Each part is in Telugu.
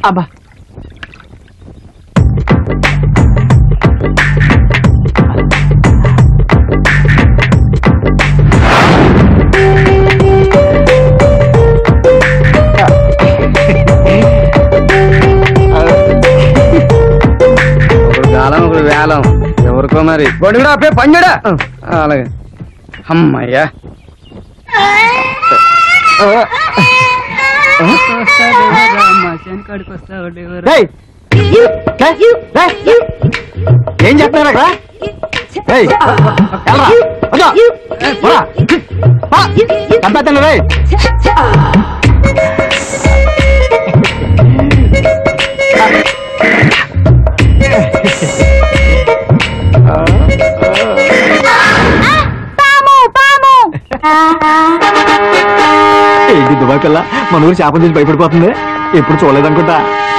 అబ్బా గాలం ఒకడు వేలం ఎవరికో మరి గొడుగుడా అప్పే పంజడా అలాగే అమ్మయ్యా ఏం చెప్తున్నారు అక్కడ రే ఏంటి దుబాయ్ పిల్ల మన ఊరు చేపలు చూసి భయపడిపోతుంది ఎప్పుడు చూడలేదనుకుంటా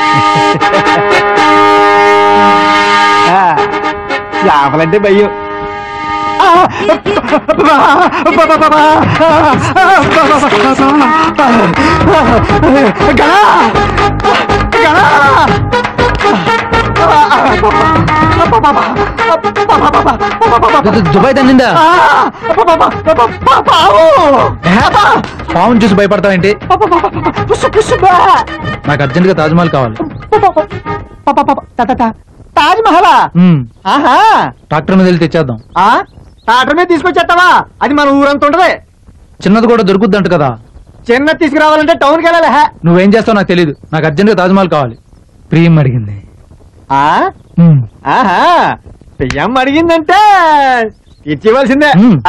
చేపలంటే భయం దుబాయ్ తన్నిందా పావును చూసి భయపడతావేంటి నాకు అర్జెంట్ గా తాజ్మహల్ కావాలి తాజ్మహలా ట్రాక్టర్ మీద వెళ్ళి తెచ్చేద్దాం టాటర్ మీద తీసుకొచ్చేస్తావా అది మన ఊరంతా ఉంటది చిన్నది కూడా దొరుకుద్దంట కదా చిన్నది తీసుకురావాలంటే టౌన్కి వెళ్ళాలి నువ్వేం చేస్తావు నాకు తెలీదు నాకు అర్జెంట్ గా తాజ్మహల్ కావాలి ప్రియం అడిగింది ప్రియం అడిగిందంటే ఇచ్చివలసిందే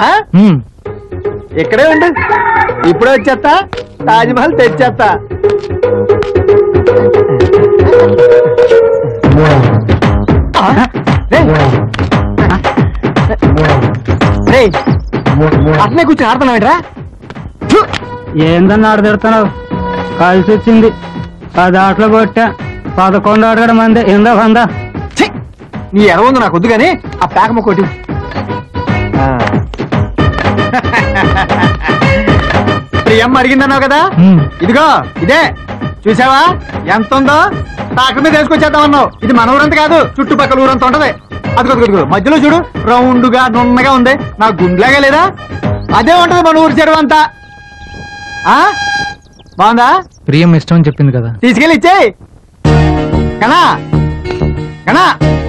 ఇక్కడే ఉండు ఇప్పుడే వచ్చేస్తా తాజ్మహల్ తెచ్చేస్తా అట్నే కూర్చొని ఆడుతున్నావేట్రా ఏందన్నా ఆడదిడుతున్నావు కలిసి వచ్చింది 10 ఆటలు కొట్టా 11 అడగడం మంది ఎందా వందా నీ ఎరవందు నాకు వద్దు కానీ ఆ పేక మొక్కోటి ప్రియం అడిగిందన్నావు కదా ఇదిగో ఇదే చూసావా ఎంత ఉందో టాక్టర్ మీద వేసుకొచ్చేద్దామన్నావు ఇది మన ఊరంతా కాదు చుట్టుపక్కల ఊరంతా ఉంటది అదిగో మధ్యలో చూడు రౌండ్ గా నున్నగా ఉంది నాకు గుండెలాగా లేదా అదే ఉంటది మన ఊరి చెరువు అంతా బాగుందా ప్రియం ఇష్టం అని చెప్పింది కదా తీసుకెళ్ళి ఇచ్చేయి కనా